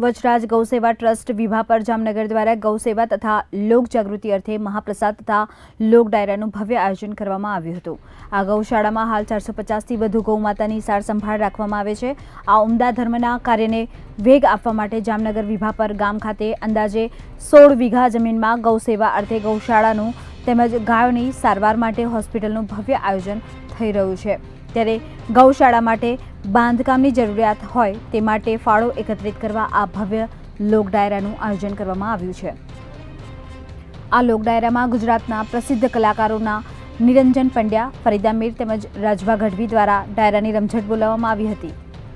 वचराज गौसेवा trust विभापर Jamnagar द्वारा गौसेवा तथा लोक जागृति अर्थे महाप्रसाद तथा लोक डायराનું ભવ્ય આયોજન કરવામાં આવ્યું હતું। આ ગૌશાળામાં હાલ 450 થી વધુ ગૌમાતાની સાર સંભાળ રાખવામાં આવે છે। આ ઉમદા ધર્મના કાર્યને વેગ આપવા માટે જામનગર વિભાપર ગામ ખાતે અંદાજે 16 વીઘા જમીનમાં ગૌસેવા અર્થે ગૌશાળાનું તેમજ ગાયોની સારવાર માટે હોસ્પિટલનું ભવ્ય આયોજન થઈ રહ્યું છે। ત્યારે ગૌશાળા માટે બાંધકામની જરૂરિયાત હોય તે માટે ફાળો એકત્રિત કરવા આ ભવ્ય લોક ડાયરાનું આયોજન કરવામાં આવ્યું છે। આ લોક ડાયરામાં ગુજરાતના પ્રસિદ્ધ કલાકારોના નિરંજન પંડ્યા, ફરીદા મીર તેમજ રાજભા ગઢવી દ્વારા ડાયરાની રમઝટ બોલાવવામાં આવી હતી।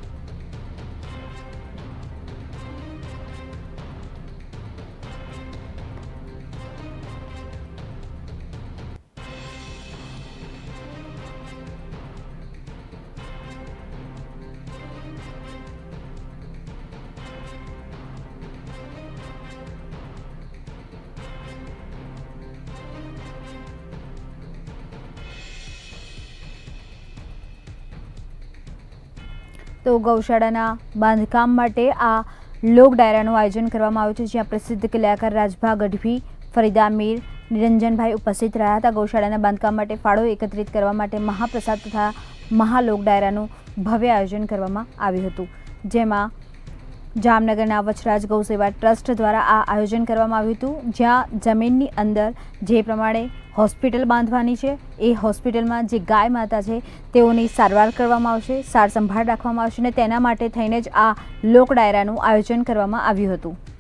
तो गौशाळाना बांधकाम माटे आ लोक डायराનું आयोजन કરવામાં આવ્યું છે, જ્યાં પ્રસિદ્ધ કલાકાર રાજભા ગઢવી, ફરીદા મીર, નિરંજનભાઈ ઉપસ્થિત રહ્યા હતા। ગૌશાળાના બાંધકામ માટે ફાળો એકત્રિત કરવા માટે મહાપ્રસાદ તથા મહાલોક ડાયરાનું ભવ્ય આયોજન કરવામાં આવ્યું હતું, જેમાં જામનગરના વચરાજ ગૌસેવા ટ્રસ્ટ દ્વારા આ આયોજન કરવામાં આવ્યું હતું, જ્યાં જમીનની અંદર જે પ્રમાણે હોસ્પિટલ બાંધવાની છે એ હોસ્પિટલમાં જે ગાય માતા છે તેઓની સારવાર કરવામાં આવશે, સાર સંભાળ રાખવામાં આવશે અને તેના માટે થઈને જ આ લોક ડાયરાનું આયોજન કરવામાં આવ્યું હતું।